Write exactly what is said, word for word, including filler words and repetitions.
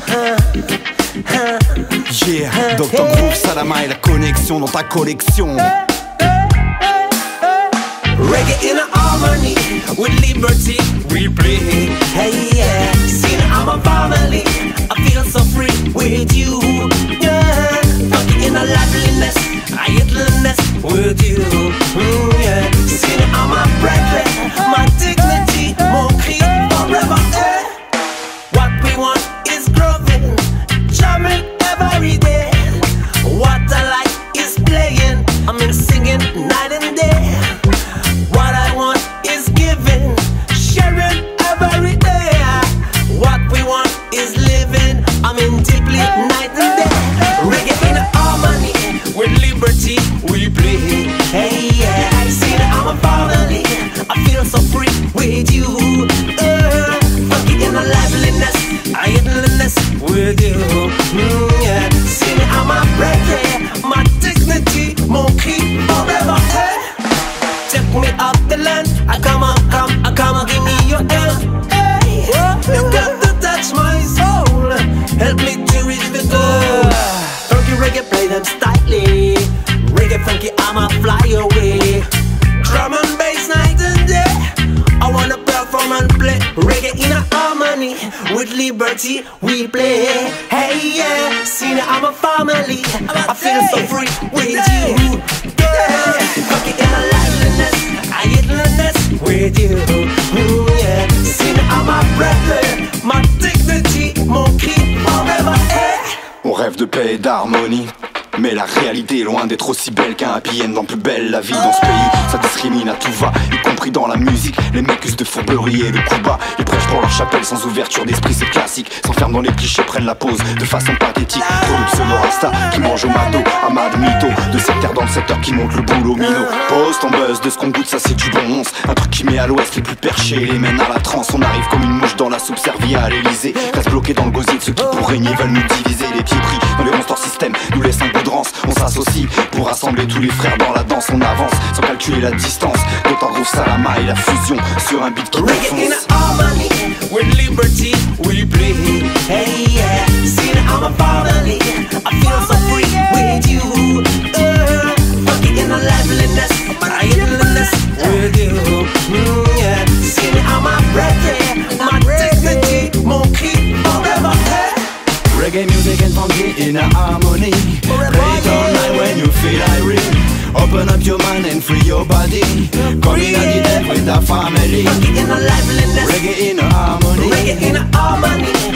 Yeah, docteur Groove, Salama et la connexion dans ta collection. Reggae in harmony with liberty we play. Hey yeah, see I'm a family. I feel so free with you. Yeah, funky in a liveliness, I idleness with you. Mm, yeah, see I'm a brethren, my dignity, more clean forever. Eh? What we want is growing, jamming every day. What I like is playing, I mean singing night and day. What I want is giving, sharing every day. What we want is living, I mean deeply night and day. Reggae in harmony with liberty we play. Hey yeah, I see that I'm a family. I feel so free with you. Uh, funky in a liveliness, I idleness with you. Mm, yeah, see that I'm a brethren, my dignity, more key forever. Hey. Take me up the land, I come on, come, I come on, give me your hand. Hey, you got to touch my soul, help me to reach the goal. Funky reggae, play them styly. Reggae funky, I'ma fly away. Drum and bass night and day, I wanna perform and play. Reggae in a harmony, with liberty we play. Hey yeah, see now I'm a family. I feel so free with you. Yeah, funky in a liveliness, I idleness with you. Ooh, yeah, see now I'm a brother, my dignity, mon key forever. Eh. On rêve de paix et d'harmonie, mais la réalité est loin d'être aussi belle qu'un happy end dans Plus belle la vie. Dans ce pays, ça discrimine à tout va, y compris dans la musique. Les mecs usent de fourberie et de coups bas. Ils prêchent pour leur chapelle sans ouverture d'esprit, c'est classique. S'enferment dans les clichés, prennent la pause de façon pathétique. Trop de pseudo-rasta qui mangent au mado, Amad Mytho. De secteur dans le secteur qui monte le boulot minot. Pose ton buzz de ce qu'on goûte, ça c'est du bon once. Un truc qui met à l'ouest les plus perchés, les mène à la transe. On arrive comme une mouche dans la soupe servie à l'Elysée. Reste bloqué dans le gosier de ceux qui pour régner veulent nous diviser. Les pieds pris dans les monsters système nous laissent un goût de rance. On s'associe pour rassembler tous les frères dans la danse. On avance sans calculer la distance. Docteur Groove, Salama et la fusion sur un beat qui Reggae in harmony with liberty we play. Hey yeah, see now I'm a family. I feel so free with you. Uh, funky in a liveliness, I idleness with you. Mm, yeah, see now I'm a brother, my dignity, mon key forever. Hey. Reggae music and funky in a harmony. Play it all night when you feel irate. Open up your mind and free your body. Come in at the dead with our family. Funky in a liveliness, Reggae in a harmony. Reggae in a harmony.